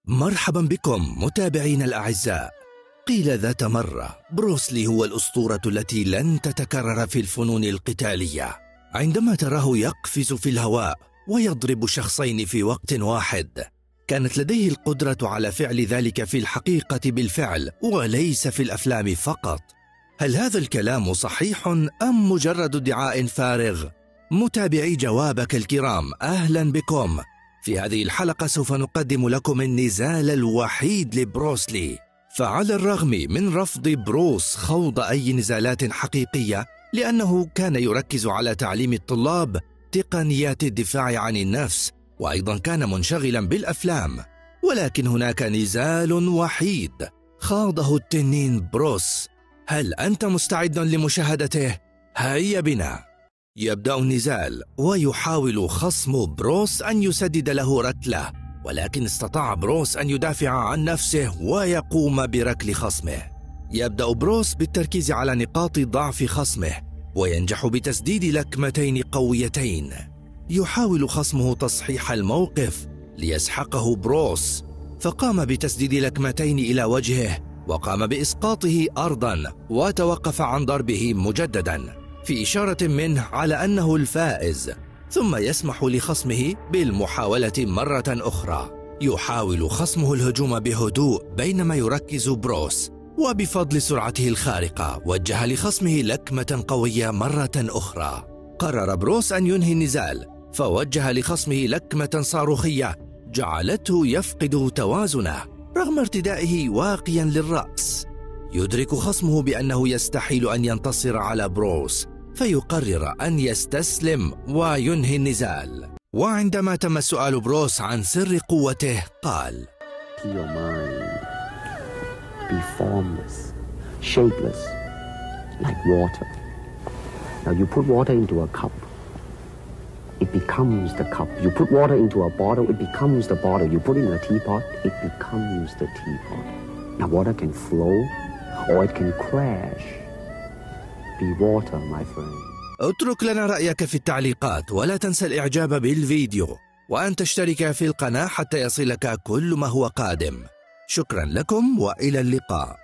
مرحبا بكم متابعينا الأعزاء. قيل ذات مرة بروسلي هو الأسطورة التي لن تتكرر في الفنون القتالية. عندما تراه يقفز في الهواء ويضرب شخصين في وقت واحد، كانت لديه القدرة على فعل ذلك في الحقيقة بالفعل وليس في الأفلام فقط. هل هذا الكلام صحيح أم مجرد ادعاء فارغ؟ متابعي جوابك الكرام، أهلا بكم. في هذه الحلقة سوف نقدم لكم النزال الوحيد لبروسلي. فعلى الرغم من رفض بروس خوض أي نزالات حقيقية لأنه كان يركز على تعليم الطلاب تقنيات الدفاع عن النفس، وأيضا كان منشغلا بالأفلام، ولكن هناك نزال وحيد خاضه التنين بروس. هل أنت مستعد لمشاهدته؟ هيا بنا. يبدأ النزال ويحاول خصم بروس أن يسدد له ركلة، ولكن استطاع بروس أن يدافع عن نفسه ويقوم بركل خصمه. يبدأ بروس بالتركيز على نقاط ضعف خصمه وينجح بتسديد لكمتين قويتين. يحاول خصمه تصحيح الموقف ليسحقه بروس، فقام بتسديد لكمتين إلى وجهه وقام بإسقاطه أرضا وتوقف عن ضربه مجددا في إشارة منه على أنه الفائز، ثم يسمح لخصمه بالمحاولة مرة أخرى. يحاول خصمه الهجوم بهدوء بينما يركز بروس، وبفضل سرعته الخارقة وجه لخصمه لكمة قوية مرة أخرى. قرر بروس أن ينهي النزال، فوجه لخصمه لكمة صاروخية جعلته يفقد توازنه رغم ارتدائه واقيا للرأس. يدرك خصمه بأنه يستحيل أن ينتصر على بروس، فيقرر أن يستسلم وينهي النزال. وعندما تم سؤال بروس عن سر قوته قال: Your mind be formless, shapeless, like water. Now you put water into a cup, it becomes the cup. You put water into a bottle, it becomes the bottle. You put it in a teapot, it becomes the teapot. Now water can flow or it can crash. Be water, my friend. اترك لنا رأيك في التعليقات، ولا تنسى الإعجاب بالفيديو وأن تشترك في القناة حتى يصلك كل ما هو قادم. شكرا لكم وإلى اللقاء.